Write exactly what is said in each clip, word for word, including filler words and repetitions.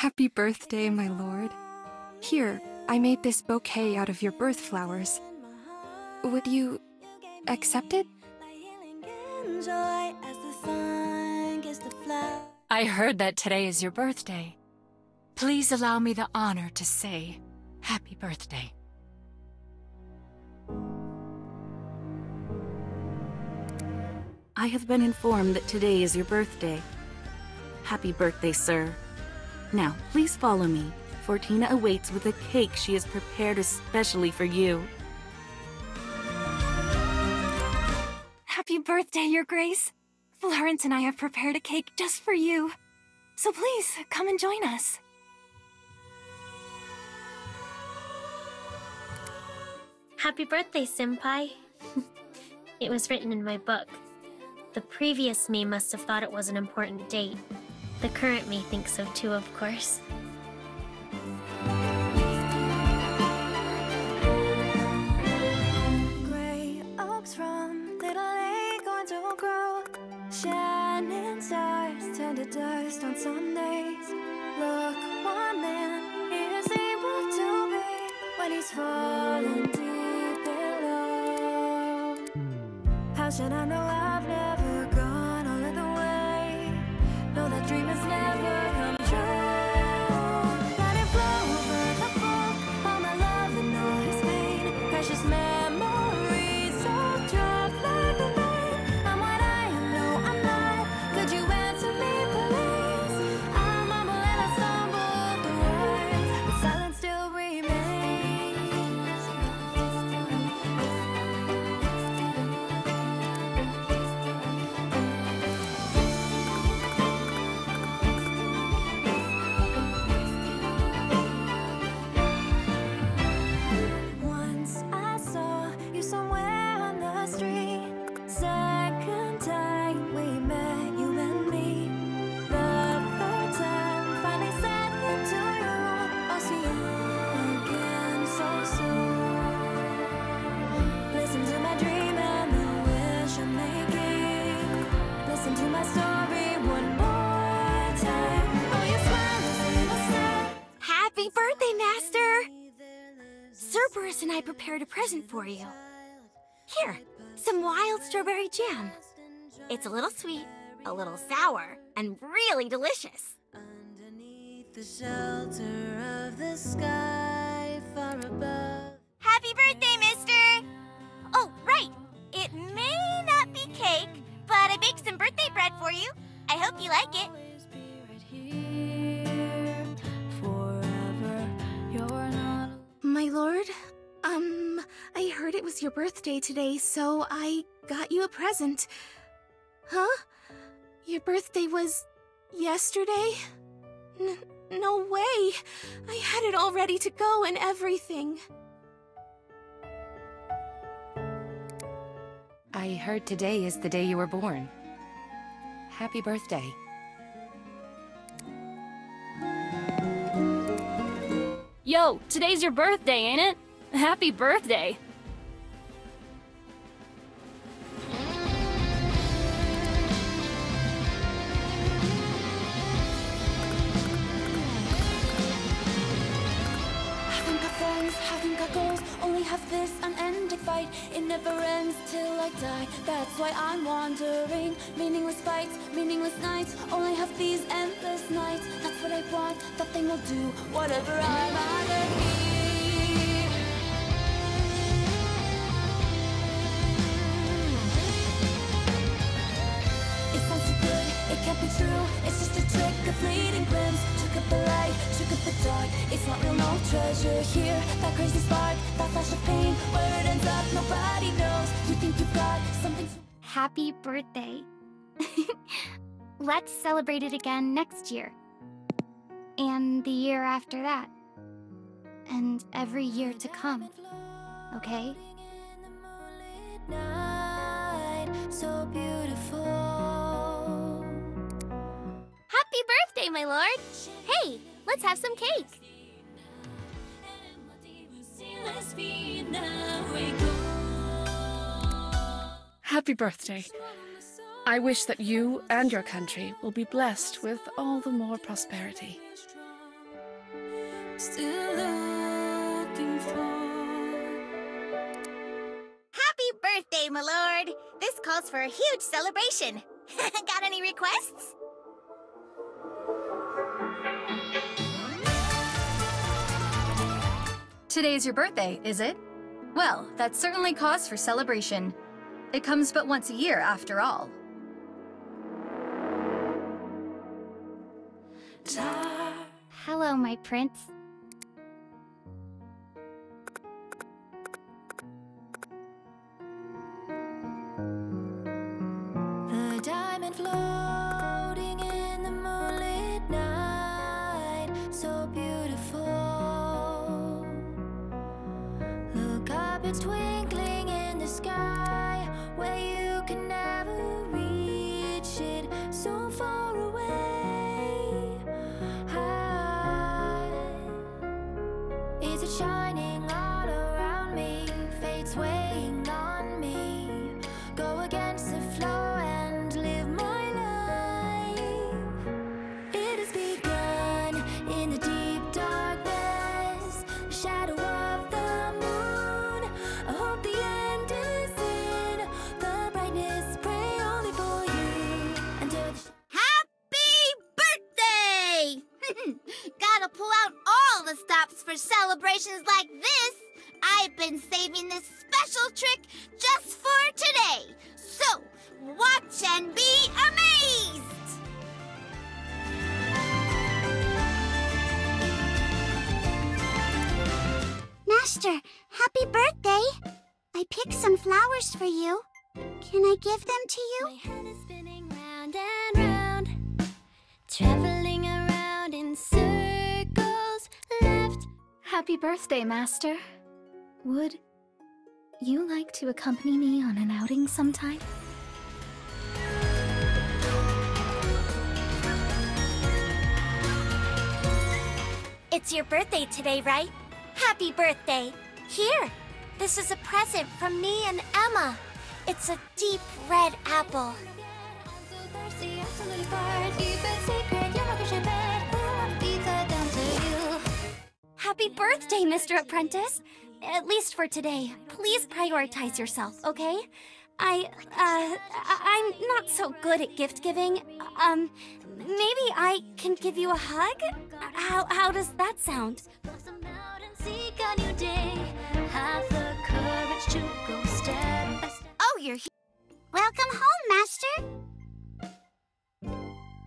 Happy birthday, my lord. Here, I made this bouquet out of your birth flowers. Would you accept it? I heard that today is your birthday. Please allow me the honor to say happy birthday. I have been informed that today is your birthday. Happy birthday, sir. Now, please follow me. Fortina awaits with a cake she has prepared especially for you. Happy birthday, Your Grace. Florence and I have prepared a cake just for you. So please, come and join us. Happy birthday, Senpai. It was written in my book. The previous me must have thought it was an important date. The current me thinks so too, of course. Gray oaks from little lake going to grow. Shining stars turn to dust on Sundays. Look, one man is able to be when he's falling deep below. How should I know I've never gone all of the way? Know that dream has never come true. Let it flow over the book, all my love and all his pain. Precious memories so drop like the rain. I'm what I am, no I'm not. Could you answer me please? I mumble and I stumble the words, but silence still remains. Once I saw you somewhere on the street. Second time we met, you and me. The third time finally said it to you. I'll see you again so soon. Listen to my dream and the wish I'm making. Listen to my story one more time. Oh, you smile, is innocent. Happy birthday, Master! Cerberus and I prepared a present for you. Here, some wild strawberry jam. It's a little sweet, a little sour, and really delicious. Underneath the shelter of the sky far above. Happy birthday, mister! Oh, right. It may not be cake, but I baked some birthday bread for you. I hope you like it. Always be right here forever. You're not My lord, um, I heard it was your birthday today, so I got you a present. Huh? Your birthday was yesterday? N no way! I had it all ready to go and everything. I heard today is the day you were born. Happy birthday. Yo, today's your birthday, ain't it? Happy birthday! Haven't got friends, haven't got goals, only have this unending fight. It never ends till I die, that's why I'm wandering. Meaningless fights, meaningless nights, only have these endless nights. That's what I want, that thing will do, whatever I'm either here. It sounds too good, it can't be true. It's just a trick, a fleeting glimpse. Took up the light, took up the dark. It's not real, no treasure here. That crazy spark, that flash of pain. Where it ends up, nobody knows. You think you've got something to... Happy birthday. Let's celebrate it again next year. And the year after that. And every year to come. Okay? Night, so beautiful. Happy birthday, my lord! Hey, let's have some cake! Happy birthday. I wish that you and your country will be blessed with all the more prosperity. still looking for. Happy birthday, my lord! This calls for a huge celebration. Got any requests? Today's your birthday, is it? Well, that's certainly cause for celebration. It comes but once a year, after all. Hello, my prince. The diamond floating in the moonlit night, so beautiful. Look up, it's twinkling in the sky, where you can never reach it, so far away. High. Is it shining all around me? Fate's weighing on me. Go against the flow and live my life. It has begun in the deep darkness, the shadow of the moon. I hope the end is in the brightness. Pray only for you until the Happy birthday! Gotta pull out all the stops for celebrations like this. I've been saving this special trick just for today. So, watch and be amazed! Master, happy birthday! I picked some flowers for you. Can I give them to you? My head is spinning round and round, traveling around in circles, left. Happy birthday, Master. Would you like to accompany me on an outing sometime? It's your birthday today, right? Happy birthday! Here, this is a present from me and Emma. It's a deep red apple. Happy birthday, Mister Apprentice! At least for today. Please prioritize yourself, okay? I, uh, I- I'm not so good at gift giving. Um, maybe I can give you a hug? How, how does that sound? Oh, you're here. Welcome home, Master.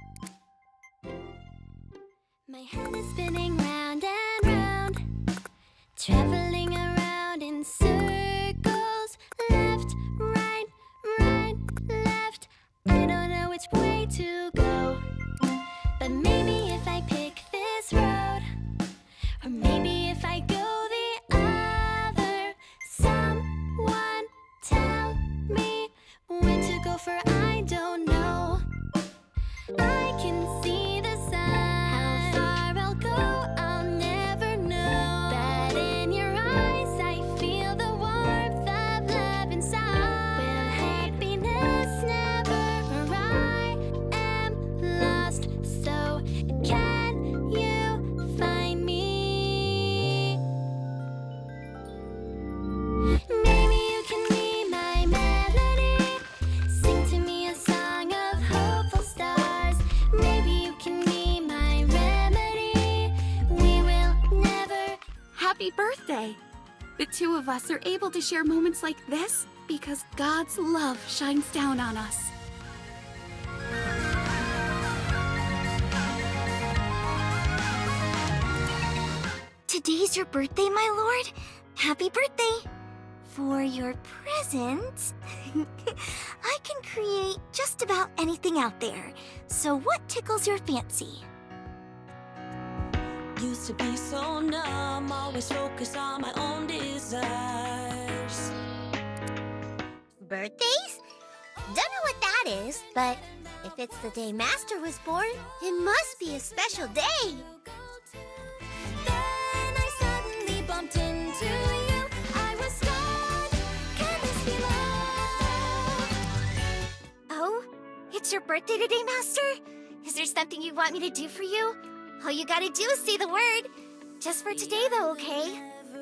My head is spinning round and round, traveling around in circles, left, right, right, left. I don't know which way to go, but maybe if I pick this road, or maybe if I go the other. Someone tell me where to go, for I don't know. I can see the sign. How far I'll go, I'll never know. But in your eyes, I feel the warmth of love inside. Will happiness never, or I am lost. So can you find me? Maybe you can be my melody. Sing to me a song of hopeful stars. Maybe you can be my remedy. We will never. Happy birthday! The two of us are able to share moments like this because God's love shines down on us. Today's your birthday, my lord? Happy birthday! For your present, I can create just about anything out there. So what tickles your fancy? Used to be so numb, always focused on my own desires. Birthdays? Don't know what that is, but if it's the day Master was born, it must be a special day. Then I suddenly bumped into you. I was stunned. Can this be love? Oh, it's your birthday today, Master? Is there something you want me to do for you? All you gotta do is say the word. Just for today, though, okay?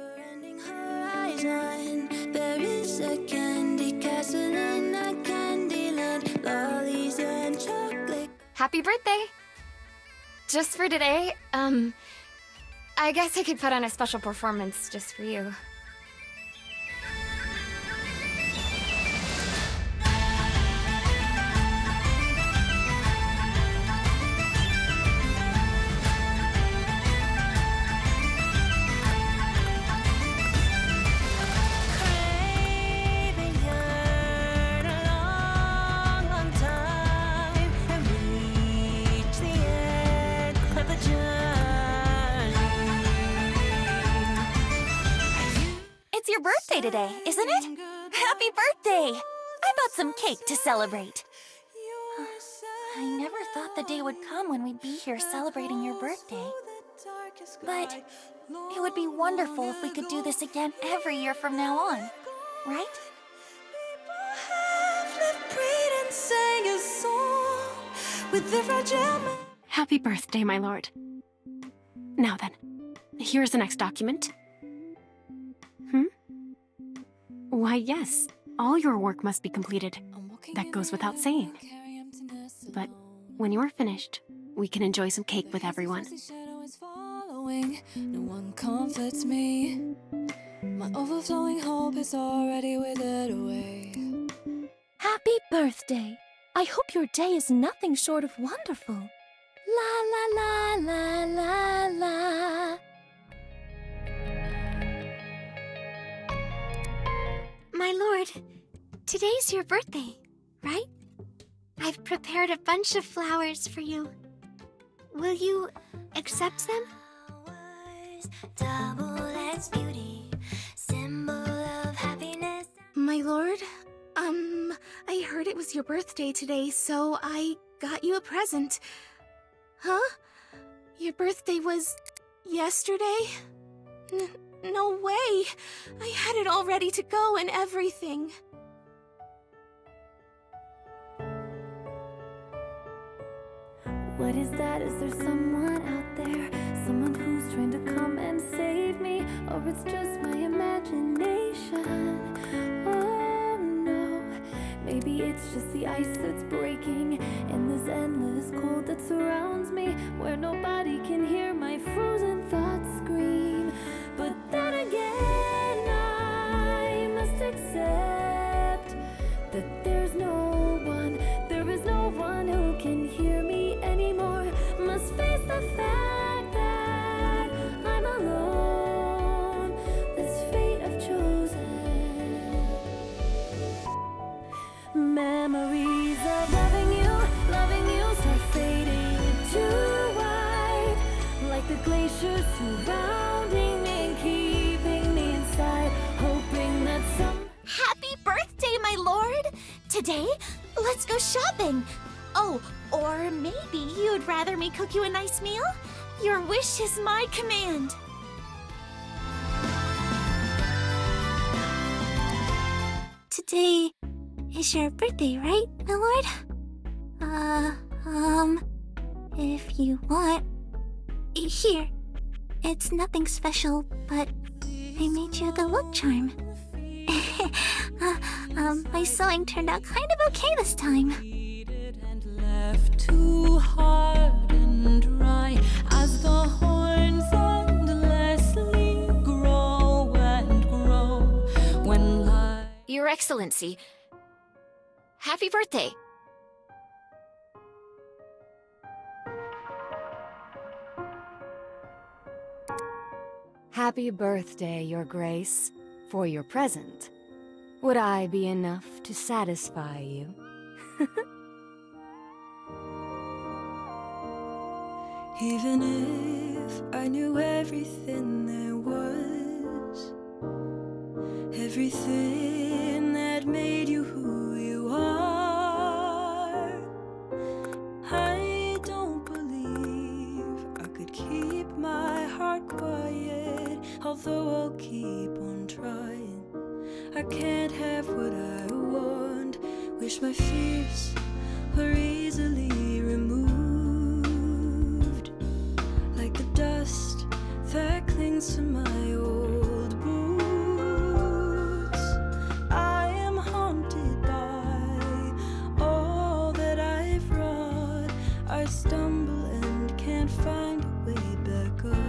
There is a candy castle in a candy land, lollies and chocolate. Happy birthday! Just for today, um, I guess I could put on a special performance just for you. It's your birthday today, isn't it? Happy birthday! I bought some cake to celebrate. I never thought the day would come when we'd be here celebrating your birthday. But it would be wonderful if we could do this again every year from now on, right? Happy birthday, my lord. Now then, here's the next document. Hmm? Why, yes, all your work must be completed. That goes without saying. But when you are finished, we can enjoy some cake with everyone. No one comforts me. My overflowing hope is already withered away. Happy birthday! I hope your day is nothing short of wonderful. La la la la la la. My lord, today's your birthday, right? I've prepared a bunch of flowers for you. Will you accept them? Double-edged beauty, symbol of happiness. My lord, um, I heard it was your birthday today, so I got you a present. Huh? Your birthday was yesterday? N- no way! I had it all ready to go and everything. What is that? Is there someone out there? Someone who's trying to come and save me? Or it's just my imagination? Oh no. Maybe it's just the ice that's breaking in this endless cold that surrounds me, where nobody can hear my frozen thoughts scream. But then again, I must accept that there's no one, there is no one who can hear me anymore. Must face the fact that I'm alone. This fate I've chosen. Memories of loving you, loving you start fading into white, like the glaciers surrounding me and keeping me inside, hoping that some. Happy birthday, my lord! Today, let's go shopping. Oh, or maybe you'd rather me cook you a nice meal? Your wish is my command. Today is your birthday, right, my lord? Uh, um, if you want. Here. It's nothing special, but I made you the look charm. uh, um, my sewing turned out kind of okay this time. Left too hard and dry as the horns endlessly grow and grow when life. Your Excellency, happy birthday! Happy birthday, Your Grace. For your present, would I be enough to satisfy you? Even if I knew everything there was, everything that made you who you are, I don't believe I could keep my heart quiet, although I'll keep on trying. I can't have what I want, wish my fears were easily removed, like the dust that I stumble and can't find a way back up.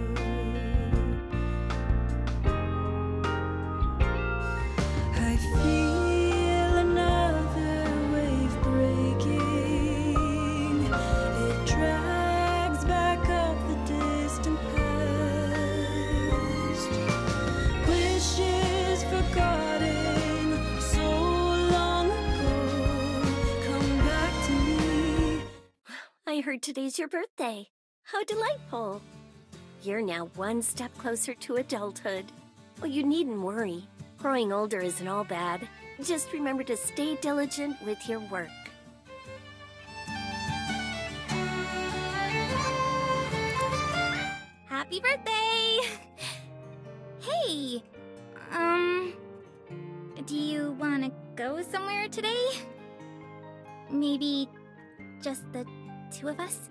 I feel another wave breaking. It drags back up the distant past. Wishes forgotten so long ago come back to me. I heard today's your birthday. How delightful. You're now one step closer to adulthood. Well, you needn't worry. Growing older isn't all bad. Just remember to stay diligent with your work. Happy birthday! Hey! Um... Do you want to go somewhere today? Maybe just the two of us?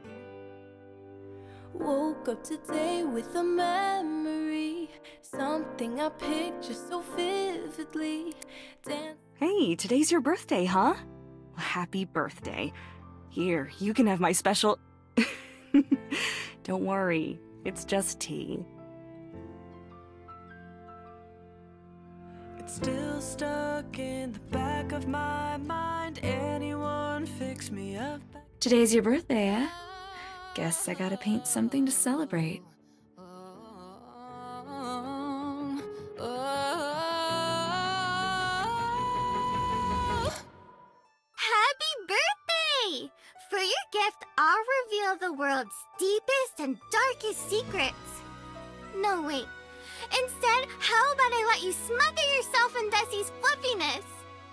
Woke up today with a memory, something I picture so vividly. Dan Hey, today's your birthday, huh? Well, happy birthday. Here, you can have my special... Don't worry, it's just tea. It's still stuck in the back of my mind. Anyone fix me up? Today's your birthday, eh? Guess I gotta paint something to celebrate. Happy birthday! For your gift, I'll reveal the world's deepest and darkest secrets. No, wait. Instead, how about I let you smother yourself in Desi's fluffiness?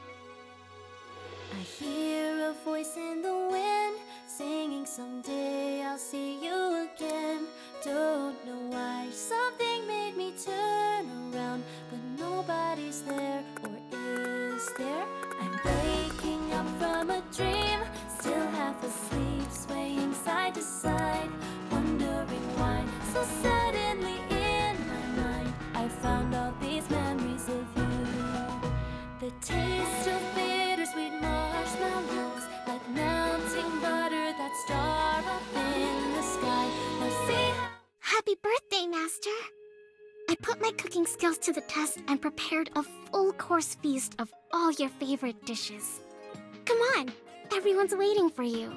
I hear a voice in the wind, singing someday I'll see you again. Don't know why, something made me turn around, but nobody's there, or is there? I'm waking up from a dream, still half asleep, swaying side to side, wondering why, so suddenly in my mind I found all these memories of you. The taste of bittersweet marshmallows, like melting butter that star up in the sky. Now see. Happy birthday, Master! I put my cooking skills to the test and prepared a full-course feast of all your favorite dishes. Come on, everyone's waiting for you.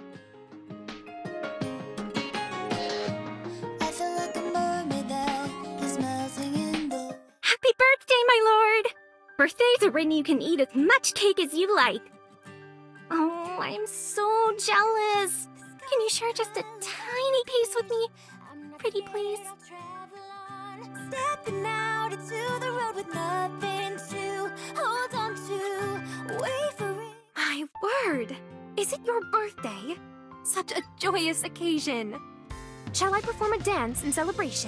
I feel like a mermaid that is melting in the... Happy birthday, my lord! Birthdays are when you can eat as much cake as you like. Oh, I'm so jealous. Can you share just a tiny piece with me? Pretty please. Stepping out into the road with nothing to hold on to. Wait for it. My word! Is it your birthday? Such a joyous occasion. Shall I perform a dance in celebration?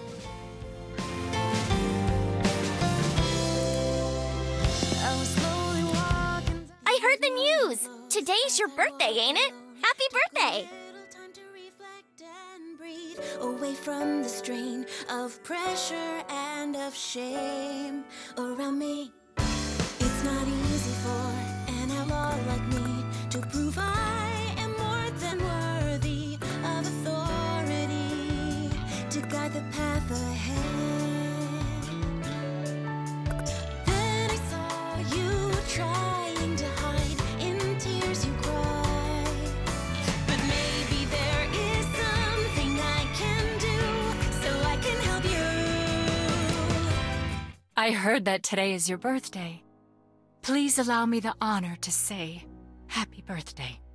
I heard the news! Today's your birthday, ain't it? Happy birthday! Away from the strain of pressure and of shame around me. It's not easy for an outlaw like me to prove I am more than worthy of authority to guide the path ahead. Then I saw you trying to hide in tears you cried. But maybe there is something I can do so I can help you. I heard that today is your birthday. Please allow me the honor to say happy birthday.